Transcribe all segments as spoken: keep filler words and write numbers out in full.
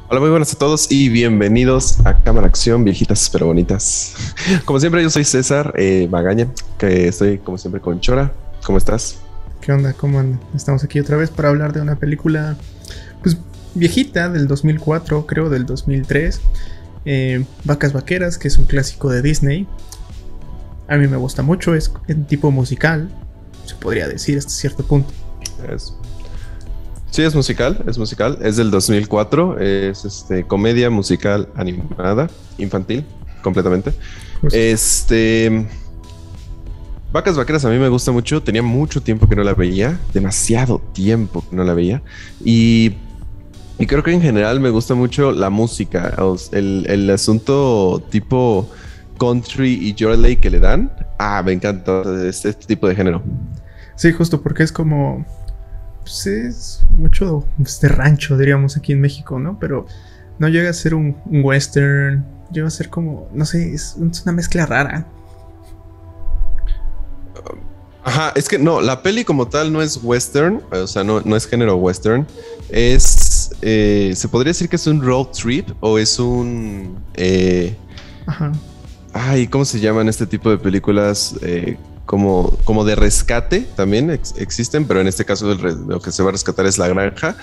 Hola, muy buenas a todos y bienvenidos a Cámara Acción, viejitas pero bonitas. Como siempre, yo soy César eh, Magaña, que estoy como siempre con Chora. ¿Cómo estás? ¿Qué onda? ¿Cómo andan? Estamos aquí otra vez para hablar de una película pues viejita del dos mil cuatro, creo del dos mil tres, eh, Vacas Vaqueras, que es un clásico de Disney. A mí me gusta mucho, es en tipo musical, se podría decir hasta cierto punto. Es- Sí, es musical, es musical, es del dos mil cuatro, es este, comedia musical animada, infantil, completamente. Justo. Este, Vacas Vaqueras a mí me gusta mucho, tenía mucho tiempo que no la veía, demasiado tiempo que no la veía, y, y creo que en general me gusta mucho la música, o s- el, el asunto tipo country y Ley que le dan. Ah, me encanta este, este tipo de género. Sí, justo porque es como, pues es mucho de rancho, diríamos aquí en México, ¿no? Pero no llega a ser un, un western, llega a ser como, no sé, es, es una mezcla rara. Ajá, es que no, la peli como tal no es western, o sea, no, no es género western. Es, eh, se podría decir que es un road trip o es un... eh, Ajá. ay, ¿cómo se llaman este tipo de películas? Eh, como, como de rescate también ex- existen, pero en este caso el re- lo que se va a rescatar es la granja.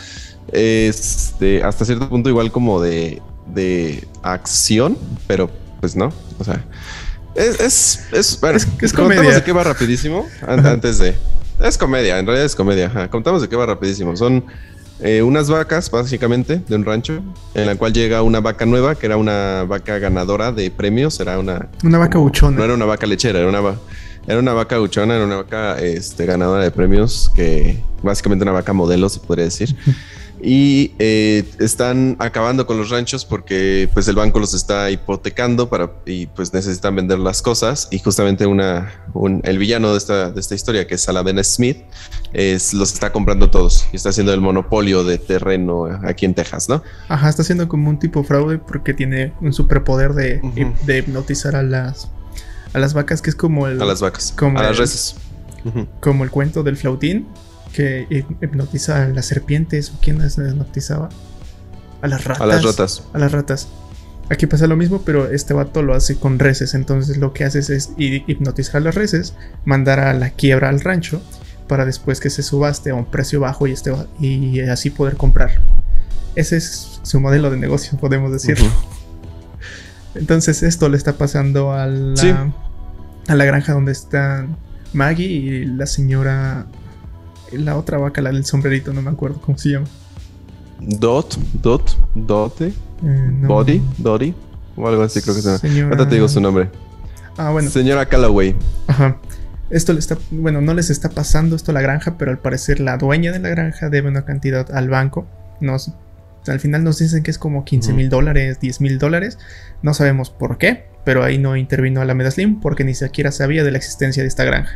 Este, hasta cierto punto igual como de, de acción, pero pues no, o sea... Es, es, es, bueno, Es, es contamos comedia. de qué va rapidísimo an- Ajá. antes de... Es comedia, en realidad es comedia. Ajá. Contamos de qué va rapidísimo. Son eh, unas vacas, básicamente, de un rancho, en la cual llega una vaca nueva, que era una vaca ganadora de premios. Era una... Una vaca como- buchona. no era una vaca lechera, era una, va- era una vaca buchona, era una vaca este, ganadora de premios, que básicamente una vaca modelo, se podría decir. Y eh, están acabando con los ranchos porque pues el banco los está hipotecando para, y pues necesitan vender las cosas. Y justamente una, un- el villano de esta, de esta historia, que es Alabama Smith, es, los está comprando todos y está haciendo el monopolio de terreno aquí en Texas, ¿no? Ajá, está haciendo como un tipo fraude porque tiene un superpoder de, Ujú. de hipnotizar a las a las vacas, que es como el A las vacas, como a las el- reses. Ujú. como el cuento del flautín que hip- hipnotiza a las serpientes. ¿O quién las hipnotizaba? A las ratas. A las ratas. A las ratas. Aquí pasa lo mismo, pero este vato lo hace con reses. Entonces lo que haces es hi- hipnotizar a las reses, mandar a la quiebra al rancho para después que se subaste a un precio bajo y, este, y así poder comprar. Ese es su modelo de negocio, podemos decirlo. Ujú. Entonces esto le está pasando a la, Sí. a la granja donde están Maggie y la señora, la otra vaca, la del sombrerito, no me acuerdo cómo se llama. Dot, Dot, Dote, Eh, no. Body, Dottie, o algo así creo que se llama. Señora- Ahorita te digo su nombre. Ah, bueno. Señora Calloway. Ajá. Esto le está, bueno, no les está pasando esto a la granja, pero al parecer la dueña de la granja debe una cantidad al banco. Nos, al final nos dicen que es como quince mil dólares, diez mil dólares. No sabemos por qué, pero ahí no intervino Alameda Slim porque ni siquiera sabía de la existencia de esta granja.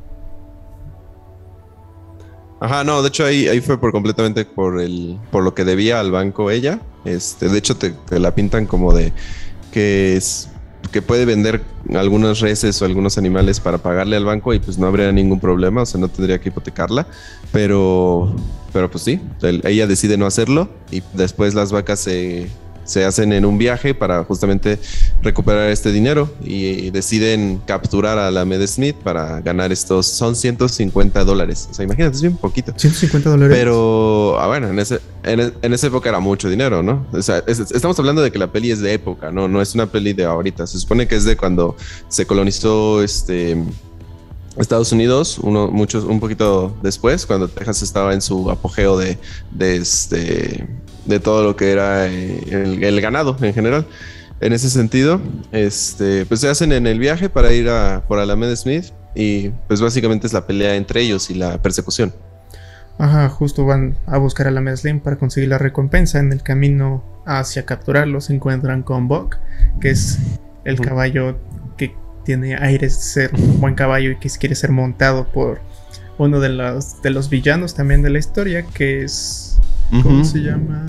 Ajá, no, de hecho ahí, ahí fue por completamente por el, por lo que debía al banco ella. Este, de hecho te, te la pintan como de que es que puede vender algunas reses o algunos animales para pagarle al banco y pues no habría ningún problema, o sea, no tendría que hipotecarla, pero, pero pues sí, el- ella decide no hacerlo y después las vacas se, se hacen en un viaje para justamente recuperar este dinero y, deciden capturar a la Med Smith para ganar estos, son ciento cincuenta dólares, o sea, imagínate, es bien poquito. ciento cincuenta dólares. Pero, ah, bueno, en, ese, en, e- en esa época era mucho dinero, ¿no? O sea, es- estamos hablando de que la peli es de época, ¿no? No es una peli de ahorita. Se supone que es de cuando se colonizó este, Estados Unidos, uno, muchos, un poquito después, cuando Texas estaba en su apogeo de, de, este, de todo lo que era eh, el, el ganado en general. En ese sentido, este, pues se hacen en el viaje para ir a, por Alameda Smith y pues básicamente es la pelea entre ellos y la persecución. Ajá, justo van a buscar a la Slim para conseguir la recompensa. En el camino hacia capturarlo se encuentran con Buck, que es el Ujú. caballo que tiene aires de ser un buen caballo y que quiere ser montado por uno de los, de los villanos también de la historia, que es... ¿Cómo Ujú. se llama?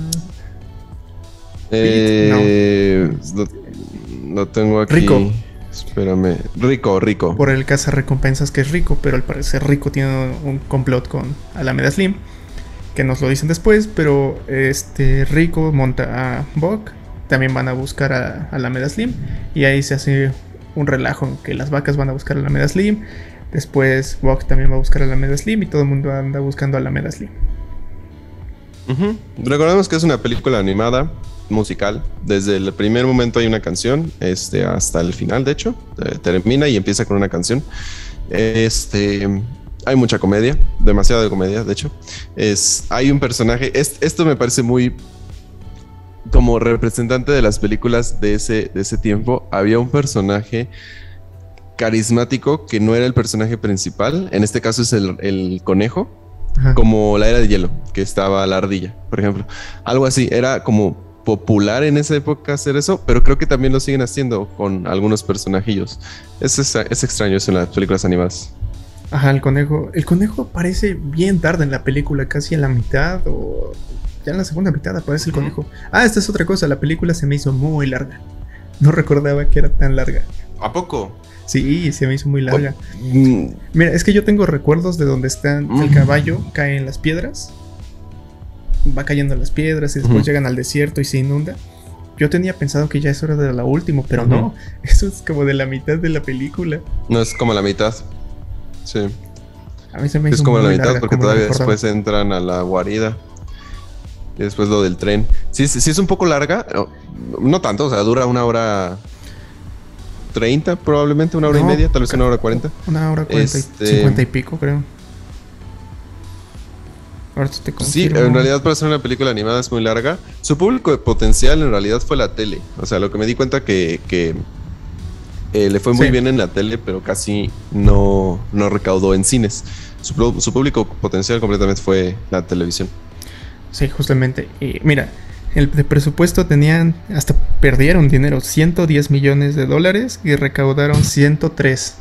Eh, lo, lo tengo aquí. Rico. Espérame. Rico, Rico. Por el cazarrecompensas, que es Rico, pero al parecer Rico tiene un complot con Alameda Slim. que nos lo dicen después, pero este Rico monta a Buck, también van a buscar a, a la Meda Slim, y ahí se hace un relajo en que las vacas van a buscar a la Meda Slim, después Buck también va a buscar a la Meda Slim y todo el mundo anda buscando a la Meda Slim. Uh-huh. Recordemos que es una película animada, musical. Desde el primer momento hay una canción, este, hasta el final, de hecho, eh, termina y empieza con una canción. Este, hay mucha comedia, demasiada comedia, de hecho. Es, hay un personaje, es, esto me parece muy como representante de las películas de ese, de ese tiempo. Había un personaje carismático que no era el personaje principal, en este caso es el, el conejo. Ajá. Como la era de hielo, que estaba la ardilla, por ejemplo. Algo así, era como popular en esa época hacer eso, pero creo que también lo siguen haciendo con algunos personajillos. Es, es, es extraño eso en las películas animadas. Ajá, el conejo. El conejo aparece bien tarde en la película, casi en la mitad o ya en la segunda mitad aparece el conejo. Ah, esta es otra cosa, la película se me hizo muy larga. No recordaba que era tan larga. ¿A poco? Sí, se me hizo muy larga. Mm. Mira, es que yo tengo recuerdos de donde están mm. el caballo, cae en las piedras. Va cayendo en las piedras y después uh-huh. llegan al desierto y se inunda. Yo tenía pensado que ya eso era de la última, pero uh-huh. no. Eso es como de la mitad de la película. No, es como la mitad. Sí. A mí se me hizo es como muy la mitad larga, porque todavía después entran a la guarida. Y después lo del tren. Sí, sí, sí es un poco larga. No, no tanto, o sea, dura una hora... treinta probablemente, una hora no, y media, tal vez una hora cuarenta. Una hora cuarenta, este... cincuenta y pico, creo. Ahora te sí, en realidad para ser una película animada es muy larga. Su público potencial en realidad fue la tele. O sea, lo que me di cuenta que, que eh, le fue muy sí. bien en la tele, pero casi no, no recaudó en cines. Su, su público potencial completamente fue la televisión. Sí, justamente. Y mira, el de presupuesto tenían, hasta perdieron dinero, ciento diez millones de dólares y recaudaron ciento tres.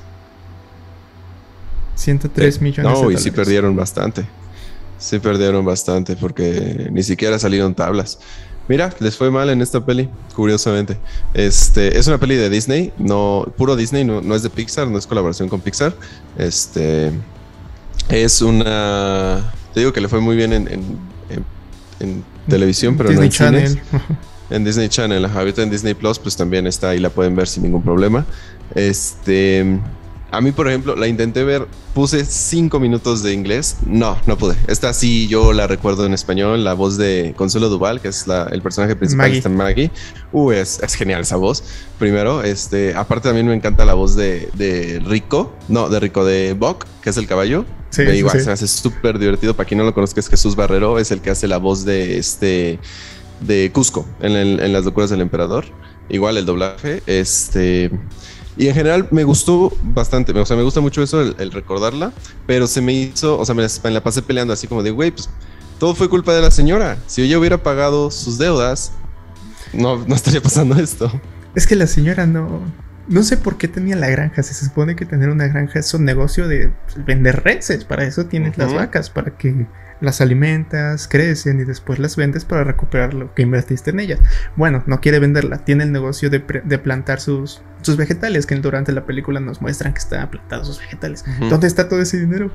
ciento tres eh, millones no, de dólares. No, y sí perdieron bastante. Sí perdieron bastante porque ni siquiera salieron tablas. Mira, les fue mal en esta peli, curiosamente. Este, es una peli de Disney, no, puro Disney, no, no es de Pixar, no es colaboración con Pixar. Este, es una... Te digo que le fue muy bien en, en, en, en televisión, pero Disney no en Channel. cines. En Disney Channel, ahorita en Disney Plus, pues también está ahí, la pueden ver sin ningún problema. Este... A mí, por ejemplo, la intenté ver, puse cinco minutos de inglés. No, no pude. Esta sí yo la recuerdo en español, la voz de Consuelo Duval, que es la, el personaje principal, Maggie. Está Maggie. Uh, es, es genial esa voz. Primero, este, aparte también me encanta la voz de, de Rico, no, de Rico, de Buck, que es el caballo. Sí, de sí, igual, sí. se hace súper divertido. Para quien no lo conozca, es Jesús Barrero, es el que hace la voz de este, de Cusco en, el, en Las locuras del emperador. Igual el doblaje, este... Y en general me gustó bastante, o sea, me gusta mucho eso, el, el recordarla, pero se me hizo, o sea, me la, me la pasé peleando así como de, güey, pues todo fue culpa de la señora. Si ella hubiera pagado sus deudas, no, no estaría pasando esto. Es que la señora no, no sé por qué tenía la granja. Se supone que tener una granja es un negocio de vender reses, para eso tienes uh-huh. las vacas, para que las alimentas, crecen y después las vendes para recuperar lo que invertiste en ellas. Bueno, no quiere venderla, tiene el negocio de, pre- de plantar sus, sus vegetales, que durante la película nos muestran que están plantados sus vegetales. Uh-huh. ¿Dónde está todo ese dinero?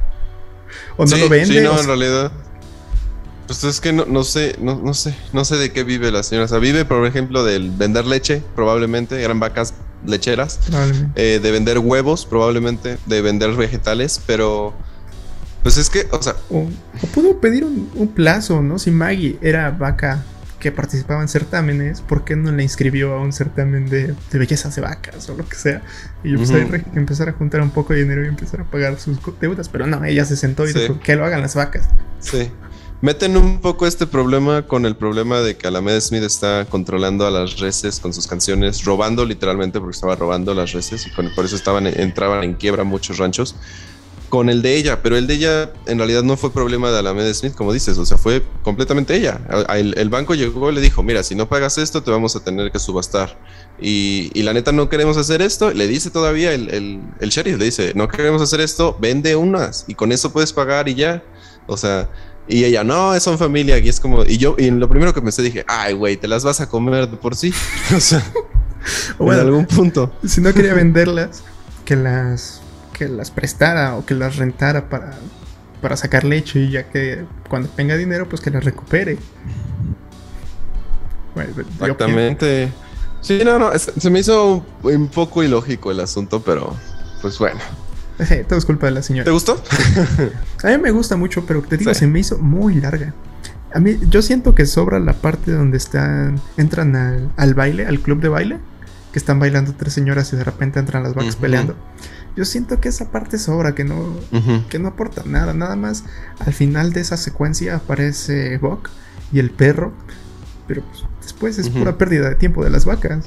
¿O no sí, lo vende? Sí, no, o en realidad. Pues es que no, no sé, no, no sé, no sé de qué vive la señora. O sea, vive, por ejemplo, del vender leche, probablemente, eran vacas lecheras. Eh, de vender huevos, probablemente, de vender vegetales, pero... Pues es que, o sea... O, o pudo pedir un, un plazo, ¿no? Si Maggie era vaca que participaba en certámenes, ¿por qué no la inscribió a un certamen de, de bellezas de vacas o lo que sea? Y yo uh-huh. pues, a empezar a juntar un poco de dinero y empezar a pagar sus deudas. Pero no, ella se sentó y sí. dijo que lo hagan las vacas. Sí. Meten un poco este problema con el problema de que Alameda Smith está controlando a las reses con sus canciones, robando literalmente, porque estaba robando las reses y con, por eso estaban, entraban en quiebra muchos ranchos. Con el de ella, pero el de ella en realidad no fue problema de Alameda Smith, como dices, o sea, fue completamente ella. El, el banco llegó y le dijo, mira, si no pagas esto, te vamos a tener que subastar. Y, y la neta no queremos hacer esto. Le dice todavía el, el, el sheriff, le dice, no queremos hacer esto, vende unas y con eso puedes pagar y ya. O sea, y ella, no, son familia. Y es como, y yo, y lo primero que pensé, dije, ay, güey, te las vas a comer de por sí. O sea, bueno, en algún punto. Si no quería venderlas, que las... que las prestara o que las rentara para para sacar leche y ya que cuando tenga dinero, pues que la recupere. Bueno, exactamente. Sí, no, no, es, se me hizo un poco ilógico el asunto, pero pues bueno. Eh, todo es culpa de la señora. ¿Te gustó? A mí me gusta mucho, pero te digo, sí. se me hizo muy larga. A mí, yo siento que sobra la parte donde están, entran al, al baile, al club de baile, que están bailando tres señoras y de repente entran las vacas uh-huh. peleando. Yo siento que esa parte sobra, que no, uh-huh. que no aporta nada. Nada más al final de esa secuencia aparece Buck y el perro, pero pues, después es uh-huh. pura pérdida de tiempo de las vacas.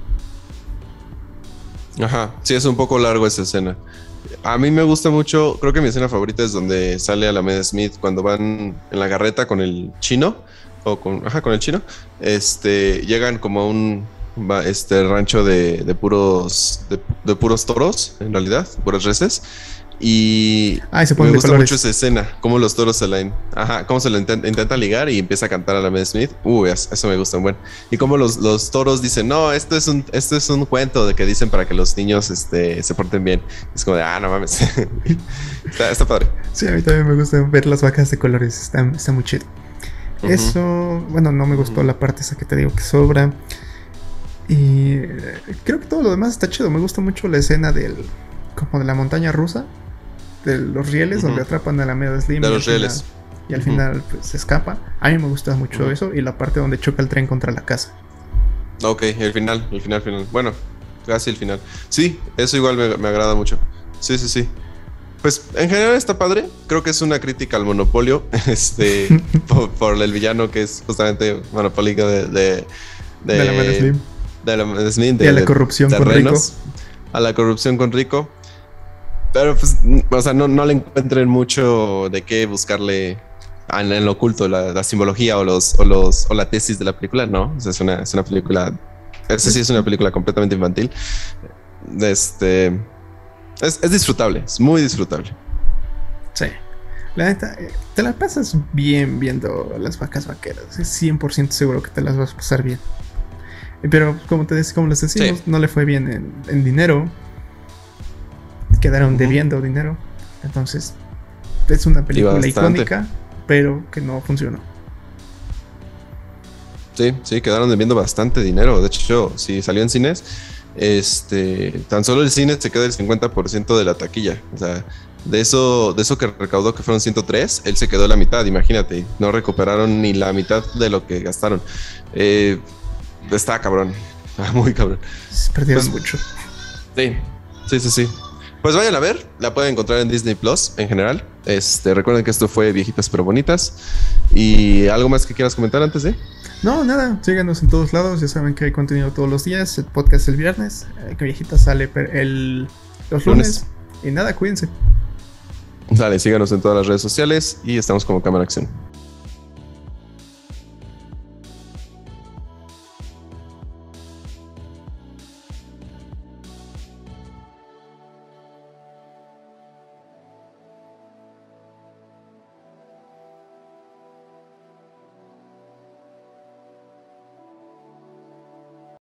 Ajá, sí, es un poco largo esa escena. A mí me gusta mucho, creo que mi escena favorita es donde sale Alameda Smith cuando van en la carreta con el chino, o con, ajá, con el chino, este, llegan como a un este, rancho de, de puros de, de puros toros, en realidad, puras reses, y Ay, se me gusta colores. mucho esa escena, cómo los toros se la, ajá, cómo se lo intent, intentan ligar y empieza a cantar Alameda Smith. Uy, uh, eso me gusta un buen. Y cómo los, los toros dicen, no, esto es un esto es un cuento de que dicen para que los niños este, se porten bien. Es como de, ah, no mames. está, está padre. Sí, a mí también me gusta ver las vacas de colores, está, está muy chido. Uh-huh. Eso, bueno, no me gustó uh-huh. la parte esa que te digo que sobra. Y creo que todo lo demás está chido. Me gusta mucho la escena del, como de la montaña rusa, de los rieles, uh-huh. donde atrapan a la Alameda Slim. De los rieles. Final, y al uh-huh. final pues, se escapa. A mí me gusta mucho uh-huh. eso. Y la parte donde choca el tren contra la casa. Ok, el final, el final, final. Bueno, casi el final. Sí, eso igual me, me agrada mucho. Sí, sí, sí. Pues en general está padre. Creo que es una crítica al monopolio. Este, por, por el villano que es justamente monopólico de... De, de, de la Alameda Slim. De la Alameda Slim. De, y a la corrupción de con Rico. A la corrupción con Rico. Pero pues, o sea, no, no le encuentren mucho de qué buscarle en, en lo oculto, la, la simbología o los, o los o la tesis de la película, no. O sea, es una, es una película. Esta sí es una película completamente infantil. Este es, es disfrutable, es muy disfrutable. Sí. La neta, te la pasas bien viendo las vacas vaqueras. Es cien por ciento seguro que te las vas a pasar bien. Pero como te decía, como les decimos, sí. no le fue bien en, en dinero. Quedaron uh-huh. debiendo dinero. Entonces es una película icónica, pero que no funcionó. Sí, sí, quedaron debiendo bastante dinero. De hecho, si salió en cines, este, tan solo el cine se queda el cincuenta por ciento de la taquilla. O sea, de eso, de eso que recaudó, que fueron ciento tres, él se quedó la mitad, imagínate. No recuperaron ni la mitad de lo que gastaron. Eh, está cabrón, muy cabrón. Se perdieron pues, mucho. Sí, sí, sí, sí. Pues vayan a ver, la pueden encontrar en Disney Plus en general. Este, recuerden que esto fue Viejitas pero Bonitas. ¿Y algo más que quieras comentar antes de? No, nada, síganos en todos lados. Ya saben que hay contenido todos los días. El podcast el viernes, eh, que Viejitas sale el, los lunes. lunes. Y nada, cuídense. Dale, síganos en todas las redes sociales y estamos como Cámara Acción.